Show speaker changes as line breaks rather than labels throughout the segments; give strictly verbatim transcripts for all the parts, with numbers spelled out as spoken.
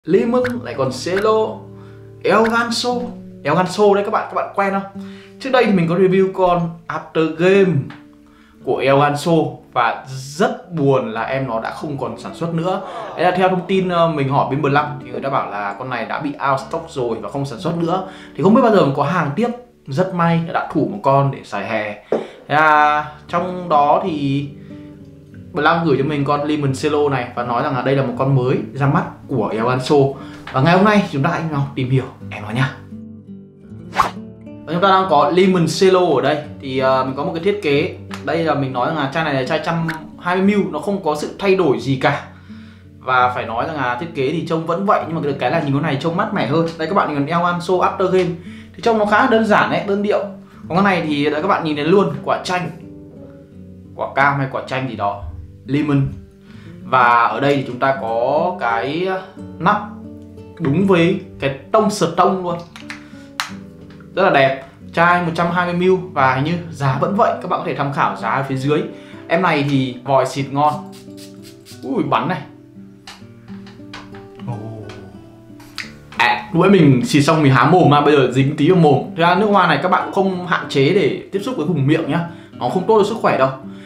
Lemon lại còn Cello, El Ganso. El Ganso đấy các bạn, các bạn quen không? Trước đây thì mình có review con After Game của El Ganso và rất buồn là em nó đã không còn sản xuất nữa. Đấy là theo thông tin mình hỏi bên Blanc thì người ta bảo là con này đã bị out stock rồi và không sản xuất nữa. Thì không biết bao giờ có hàng tiếp. Rất may đã thủ một con để xài hè. Thế là trong đó thì Blanc gửi cho mình con Lemon Cello này và nói rằng là đây là một con mới ra mắt của El Ganso. Và ngày hôm nay chúng ta hãy nhau tìm hiểu em nó nha. Và chúng ta đang có Lemon Cello ở đây thì uh, mình có một cái thiết kế. Đây là mình nói rằng là chai này là chai một trăm hai mươi mi li lít, nó không có sự thay đổi gì cả. Và phải nói rằng là thiết kế thì trông vẫn vậy, nhưng mà được cái là nhìn con này trông mát mẻ hơn. Đây các bạn nhìn El Ganso After Game thì trông nó khá đơn giản đấy, đơn điệu. Còn con này thì các bạn nhìn thấy luôn quả chanh, quả cam hay quả chanh gì đó, lemon. Và ở đây thì chúng ta có cái nắp đúng với cái tông sờ tông luôn, rất là đẹp. Chai một trăm hai mươi mi li lít và hình như giá vẫn vậy, các bạn có thể tham khảo giá ở phía dưới. Em này thì vòi xịt ngon. Ui bắn này. À, lúc ấy mình xịt xong mình há mồm mà bây giờ dính tí vào mồm. Thế ra nước hoa này các bạn cũng không hạn chế để tiếp xúc với vùng miệng nhá, nó không tốt cho sức khỏe đâu.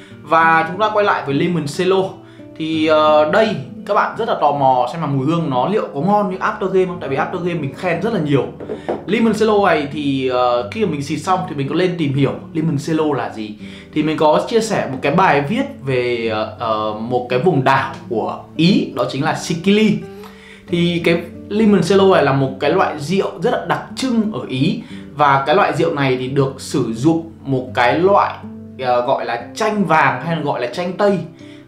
Và chúng ta quay lại với Lemon Cello thì uh, đây các bạn rất là tò mò xem là mùi hương nó liệu có ngon như After Game không? Tại vì After Game mình khen rất là nhiều. Lemon Cello này thì uh, khi mà mình xịt xong thì mình có lên tìm hiểu Lemon Cello là gì. Thì mình có chia sẻ một cái bài viết về uh, một cái vùng đảo của Ý, đó chính là Sicily. Thì cái Lemon Cello này là một cái loại rượu rất là đặc trưng ở Ý. Và cái loại rượu này thì được sử dụng một cái loại uh, gọi là chanh vàng hay là gọi là chanh tây,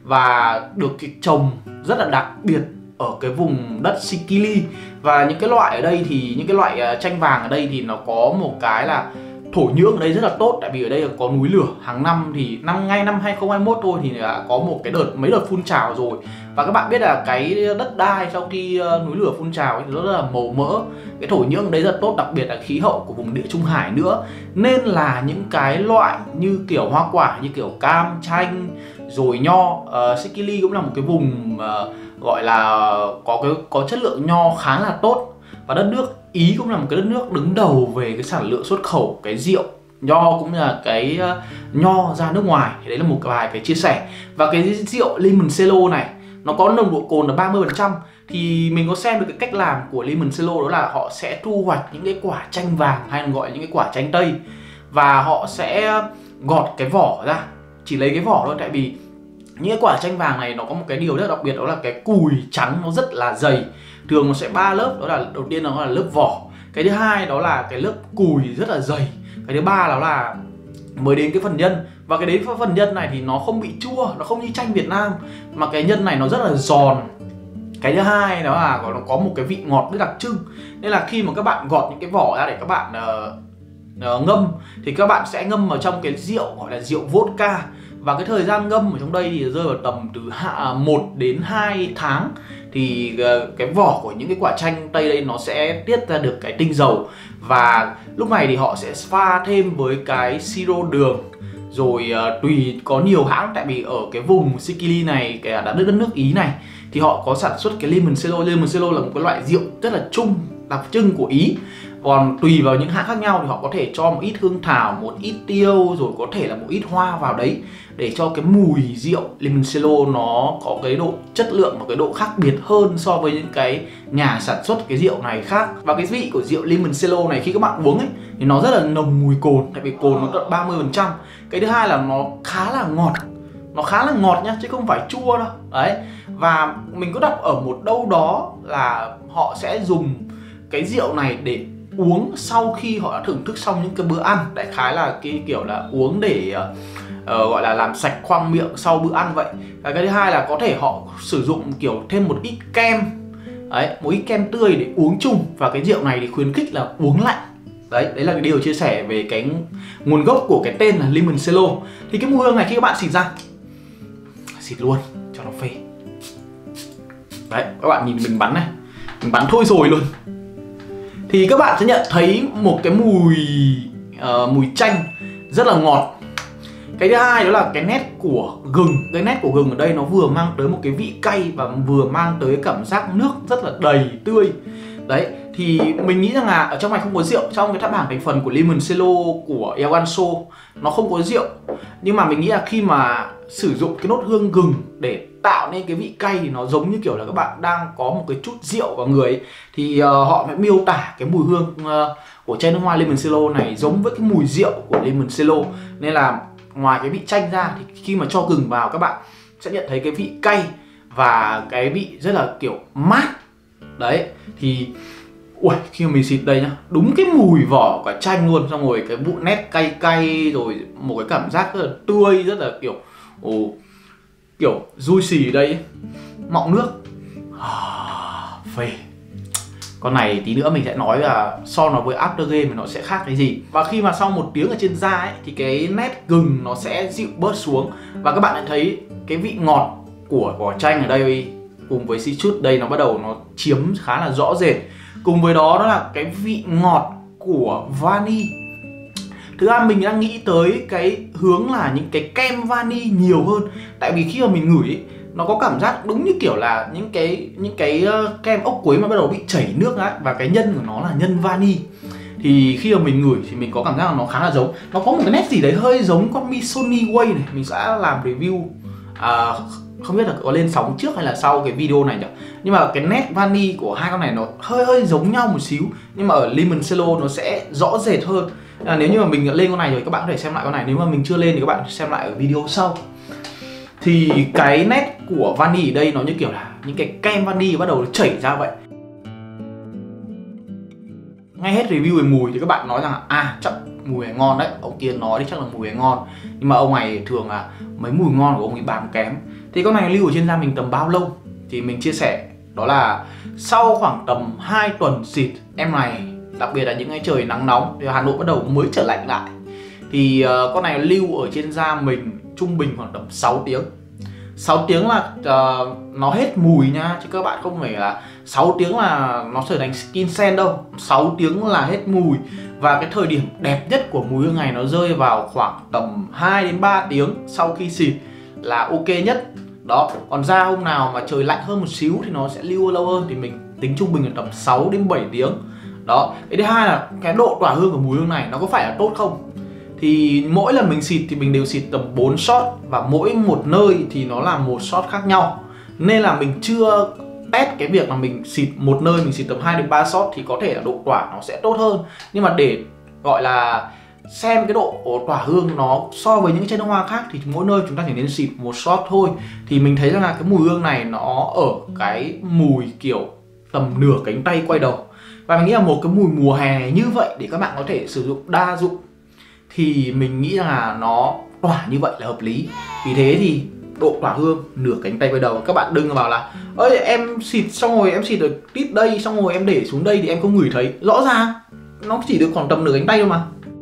và được cái trồng rất là đặc biệt ở cái vùng đất Sicily. Và những cái loại ở đây thì những cái loại chanh vàng ở đây thì nó có một cái là thổ nhưỡng ở đây rất là tốt, tại vì ở đây là có núi lửa. Hàng năm thì năm ngay năm hai không hai mốt thôi thì đã có một cái đợt mấy đợt phun trào rồi. Và các bạn biết là cái đất đai sau khi núi lửa phun trào thì rất là màu mỡ, cái thổ nhưỡng ở đây rất tốt, đặc biệt là khí hậu của vùng Địa Trung Hải nữa. Nên là những cái loại như kiểu hoa quả như kiểu cam, chanh rồi nho, uh, Sicily cũng là một cái vùng uh, gọi là có cái có chất lượng nho khá là tốt. Và đất nước Ý cũng là một cái đất nước đứng đầu về cái sản lượng xuất khẩu cái rượu nho cũng như là cái uh, nho ra nước ngoài. Thì đấy là một vài cái chia sẻ. Và cái rượu Lemon Cello này nó có nồng độ cồn là ba mươi phần trăm. Thì mình có xem được cái cách làm của Lemon Cello, đó là họ sẽ thu hoạch những cái quả chanh vàng hay là gọi là những cái quả chanh tây, và họ sẽ gọt cái vỏ ra, chỉ lấy cái vỏ thôi. Tại vì những cái quả chanh vàng này nó có một cái điều rất đặc biệt, đó là cái cùi trắng nó rất là dày. Thường nó sẽ ba lớp, đó là đầu tiên nó là lớp vỏ, cái thứ hai đó là cái lớp cùi rất là dày, cái thứ ba đó là mới đến cái phần nhân. Và cái đấy phần nhân này thì nó không bị chua, nó không như chanh Việt Nam, mà cái nhân này nó rất là giòn. Cái thứ hai đó là nó có một cái vị ngọt rất đặc trưng. Nên là khi mà các bạn gọt những cái vỏ ra để các bạn uh, uh, ngâm thì các bạn sẽ ngâm vào trong cái rượu gọi là rượu vodka. Và cái thời gian ngâm ở trong đây thì rơi vào tầm từ một đến hai tháng. Thì cái vỏ của những cái quả chanh tây đây nó sẽ tiết ra được cái tinh dầu. Và lúc này thì họ sẽ pha thêm với cái siro đường. Rồi uh, tùy có nhiều hãng, tại vì ở cái vùng Sicily này, cái đất nước Ý này, thì họ có sản xuất cái Lemon Cello. Lemon Cello là một cái loại rượu rất là chung, đặc trưng của Ý. Còn tùy vào những hãng khác nhau thì họ có thể cho một ít hương thảo, một ít tiêu, rồi có thể là một ít hoa vào đấy, để cho cái mùi rượu Lemon Cello nó có cái độ chất lượng và cái độ khác biệt hơn so với những cái nhà sản xuất cái rượu này khác. Và cái vị của rượu Lemon Cello này khi các bạn uống ấy thì nó rất là nồng mùi cồn, tại vì cồn nó tận ba mươi phần trăm. Cái thứ hai là nó khá là ngọt, nó khá là ngọt nhá, chứ không phải chua đâu. Đấy. Và mình có đọc ở một đâu đó là họ sẽ dùng cái rượu này để uống sau khi họ đã thưởng thức xong những cái bữa ăn. Đại khái là cái kiểu là uống để uh, uh, gọi là làm sạch khoang miệng sau bữa ăn vậy. Và cái thứ hai là có thể họ sử dụng kiểu thêm một ít kem, đấy, một ít kem tươi để uống chung. Và cái rượu này thì khuyến khích là uống lạnh. Đấy, đấy là cái điều chia sẻ về cái nguồn gốc của cái tên là Lemon Cello. Thì cái mùi hương này khi các bạn xịt ra, xịt luôn cho nó phê. Đấy, các bạn nhìn mình bắn này, mình bắn thôi rồi luôn. Thì các bạn sẽ nhận thấy một cái mùi uh, mùi chanh rất là ngọt. Cái thứ hai đó là cái nét của gừng. Cái nét của gừng ở đây nó vừa mang tới một cái vị cay và vừa mang tới cảm giác nước rất là đầy, tươi. Đấy, thì mình nghĩ rằng là ở trong này không có rượu. Trong cái tháp bảng thành phần của Limoncello của El Ganso nó không có rượu. Nhưng mà mình nghĩ là khi mà sử dụng cái nốt hương gừng để tạo nên cái vị cay thì nó giống như kiểu là các bạn đang có một cái chút rượu vào người ấy. Thì uh, họ mới miêu tả cái mùi hương uh, của chai nước hoa Limoncello này giống với cái mùi rượu của Limoncello. Nên là ngoài cái vị chanh ra thì khi mà cho gừng vào các bạn sẽ nhận thấy cái vị cay và cái vị rất là kiểu mát. Đấy, thì ui, khi mà mình xịt đây nhá, đúng cái mùi vỏ quả chanh luôn, xong rồi cái vụ nét cay cay, rồi một cái cảm giác rất là tươi, rất là kiểu ồ, kiểu juicy ở đây ấy. Mọng nước à, phê. Con này tí nữa mình sẽ nói là so nó với after game thì nó sẽ khác cái gì. Và khi mà sau một tiếng ở trên da ấy thì cái nét gừng nó sẽ dịu bớt xuống. Và các bạn sẽ thấy cái vị ngọt của quả chanh ở đây cùng với citrus đây nó bắt đầu nó chiếm khá là rõ rệt. Cùng với đó đó là cái vị ngọt của vani. Thực ra mình đang nghĩ tới cái hướng là những cái kem vani nhiều hơn. Tại vì khi mà mình ngửi ấy, nó có cảm giác đúng như kiểu là những cái những cái kem ốc quế mà bắt đầu bị chảy nước ấy, và cái nhân của nó là nhân vani. Thì khi mà mình ngửi thì mình có cảm giác là nó khá là giống. Nó có một cái nét gì đấy hơi giống con Missoni Way này. Mình sẽ làm review à, không biết là có lên sóng trước hay là sau cái video này nhỉ. Nhưng mà cái nét vani của hai con này nó hơi hơi giống nhau một xíu. Nhưng mà ở Limoncello nó sẽ rõ rệt hơn. À, nếu như mà mình lên con này rồi các bạn có thể xem lại con này. Nếu mà mình chưa lên thì các bạn xem lại ở video sau. Thì cái nét của vani ở đây nó như kiểu là những cái kem vani bắt đầu chảy ra vậy. Ngay hết review về mùi thì các bạn nói rằng là à chắc mùi này ngon đấy, ông kia nói thì chắc là mùi này ngon. Nhưng mà ông này thường là mấy mùi ngon của ông ấy bán kém. Thì con này lưu ở trên da mình tầm bao lâu? Thì mình chia sẻ đó là sau khoảng tầm hai tuần xịt em này, đặc biệt là những cái trời nắng nóng thì Hà Nội bắt đầu mới trở lạnh lại. Thì uh, con này lưu ở trên da mình trung bình khoảng tầm sáu tiếng. sáu tiếng là uh, nó hết mùi nha, chứ các bạn không phải là sáu tiếng là nó trở thành skin scent đâu. sáu tiếng là hết mùi. Và cái thời điểm đẹp nhất của mùi hương này nó rơi vào khoảng tầm hai đến ba tiếng sau khi xịt là ok nhất. Đó, còn da hôm nào mà trời lạnh hơn một xíu thì nó sẽ lưu lâu hơn, thì mình tính trung bình là tầm sáu đến bảy tiếng. Đó, cái thứ hai là cái độ tỏa hương của mùi hương này nó có phải là tốt không? Thì mỗi lần mình xịt thì mình đều xịt tầm bốn shot, và mỗi một nơi thì nó là một shot khác nhau. Nên là mình chưa test cái việc là mình xịt một nơi mình xịt tầm hai đến ba shot thì có thể là độ tỏa nó sẽ tốt hơn. Nhưng mà để gọi là xem cái độ tỏa hương nó so với những chai nước hoa khác thì mỗi nơi chúng ta chỉ nên xịt một shot thôi. Thì mình thấy rằng là cái mùi hương này nó ở cái mùi kiểu tầm nửa cánh tay quay đầu. Và mình nghĩ là một cái mùi mùa hè như vậy để các bạn có thể sử dụng đa dụng thì mình nghĩ là nó tỏa như vậy là hợp lý. Vì thế thì độ tỏa hương nửa cánh tay quay đầu. Các bạn đừng bảo là ơi em xịt xong rồi em xịt được tít đây xong rồi em để xuống đây thì em không ngửi thấy. Rõ ràng nó chỉ được khoảng tầm nửa cánh tay thôi mà.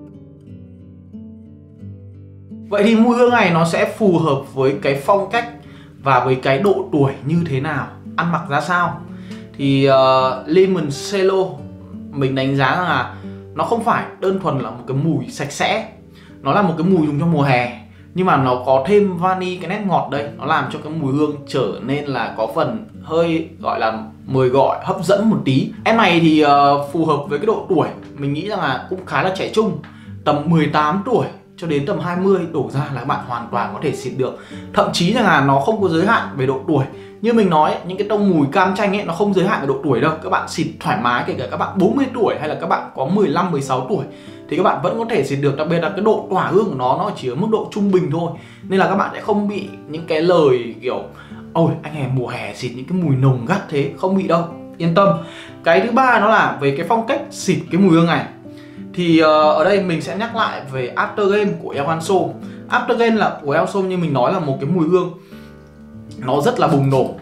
Vậy thì mùi hương này nó sẽ phù hợp với cái phong cách và với cái độ tuổi như thế nào, ăn mặc ra sao. Thì uh, Limoncello mình đánh giá là nó không phải đơn thuần là một cái mùi sạch sẽ. Nó là một cái mùi dùng trong mùa hè, nhưng mà nó có thêm vani, cái nét ngọt đây, nó làm cho cái mùi hương trở nên là có phần hơi gọi là mời gọi, hấp dẫn một tí. Em này thì uh, phù hợp với cái độ tuổi, mình nghĩ rằng là cũng khá là trẻ trung, tầm mười tám tuổi cho đến tầm hai mươi đổ ra là các bạn hoàn toàn có thể xịt được. Thậm chí là nó không có giới hạn về độ tuổi. Như mình nói, những cái tông mùi cam chanh ấy nó không giới hạn về độ tuổi đâu. Các bạn xịt thoải mái, kể cả các bạn bốn mươi tuổi hay là các bạn có mười lăm, mười sáu tuổi thì các bạn vẫn có thể xịt được. Đặc biệt là cái độ tỏa hương của nó nó chỉ ở mức độ trung bình thôi. Nên là các bạn sẽ không bị những cái lời kiểu ôi anh em mùa hè xịt những cái mùi nồng gắt thế, không bị đâu, yên tâm. Cái thứ ba nó là về cái phong cách xịt cái mùi hương này. Thì uh, ở đây mình sẽ nhắc lại về Aftergame của El Ganso. Aftergame là của El Ganso như mình nói là một cái mùi hương nó rất là bùng nổ.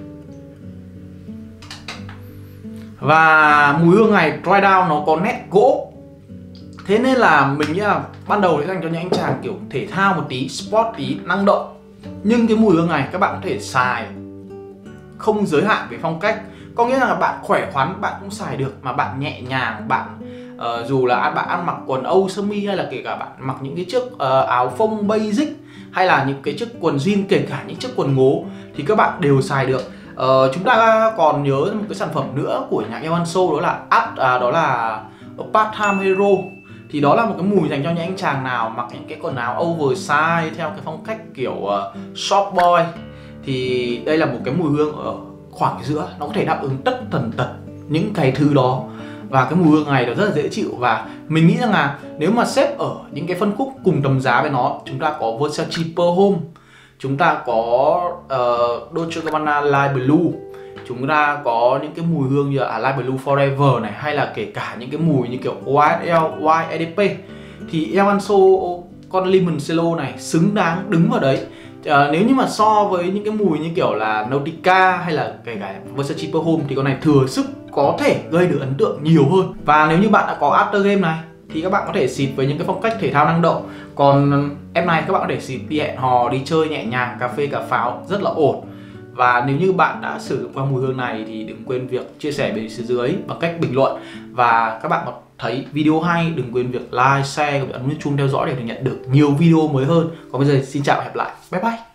Và mùi hương này dry down nó có nét gỗ. Thế nên là mình nghĩ là ban đầu sẽ dành cho những anh chàng kiểu thể thao một tí, sport tí, năng động. Nhưng cái mùi hương này các bạn có thể xài không giới hạn về phong cách. Có nghĩa là bạn khỏe khoắn bạn cũng xài được, mà bạn nhẹ nhàng, bạn uh, dù là bạn ăn mặc quần âu sơ mi hay là kể cả bạn mặc những cái chiếc uh, áo phông basic hay là những cái chiếc quần jean, kể cả những chiếc quần ngố thì các bạn đều xài được. Uh, chúng ta còn nhớ một cái sản phẩm nữa của nhà Evanso, đó là Art, à, đó là Part-Time Hero. Thì đó là một cái mùi dành cho những anh chàng nào mặc những cái quần áo oversize theo cái phong cách kiểu uh, short boy. Thì đây là một cái mùi hương ở khoảng giữa, nó có thể đáp ứng tất tần tật những cái thứ đó. Và cái mùi hương này nó rất là dễ chịu, và mình nghĩ rằng là nếu mà xếp ở những cái phân khúc cùng tầm giá với nó, chúng ta có Versace Pearl Home, chúng ta có uh, Dolce Gabbana Light Blue, chúng ta có những cái mùi hương như là Light Blue Forever này, hay là kể cả những cái mùi như kiểu Y S L, Y E D P, thì Evanso con Limoncello này xứng đáng đứng vào đấy. À, nếu như mà so với những cái mùi như kiểu là Nautica hay là kể cả Versace Pearl Home thì con này thừa sức có thể gây được ấn tượng nhiều hơn. Và nếu như bạn đã có After Game này thì các bạn có thể xịt với những cái phong cách thể thao năng động. Còn em này các bạn có thể xịt đi hẹn hò, đi chơi nhẹ nhàng, cà phê cà pháo rất là ổn. Và nếu như bạn đã sử dụng qua mùi hương này thì đừng quên việc chia sẻ bên phía dưới bằng cách bình luận. Và các bạn có thấy video hay đừng quên việc like, share và ấn nút chuông theo dõi để được nhận được nhiều video mới hơn. Còn bây giờ xin chào và hẹn gặp lại. Bye bye.